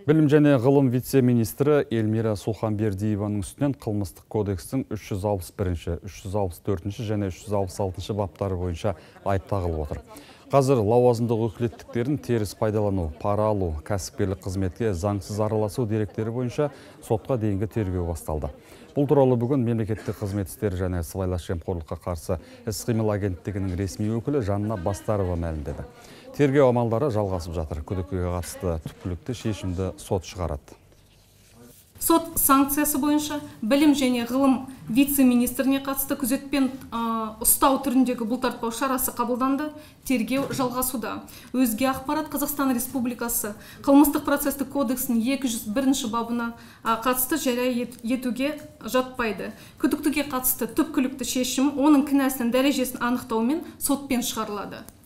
Білім және ғылым вице-министрі Эльмира Суханбердиеваның үстінен қылмыстық кодекстің 361, 364 және 366 баптары бойынша айып тағылып отыр. Қазір лауазымдық өкілеттіктерін теріс пайдалану, пара алу, кәсіпкерлік қызметке заңсыз араласу деректері бойынша сотқа дейінгі тергеу басталды. Бұл туралы бүгін мемлекеттік қызмет істері және сыбайлас жемқорлыққа қарсы іс-қимыл агенттігінің ресми өкілі Жанна Бастарова мәлімдеді. Тергеу амалдары жалғасып жатыр. Күдіктіге қатысты түпкілікті шешімді сот шығарады. Сот санкциясы бойынша білім және ғылым вице-министріне қатысты күзетпен ұстау түріндегі бұлтартпау шарасы қабылданды. Тергеу жалғасуда. Өзге ақпарат Қазақстан Республикасы қылмыстық процестік кодексінің 201 бабына қатысты жария етуге жатпайды. Күдіктіге қатысты түпкілікті шешім оның кінәсінің дәрежесін анықтаумен сотпен шығарылады.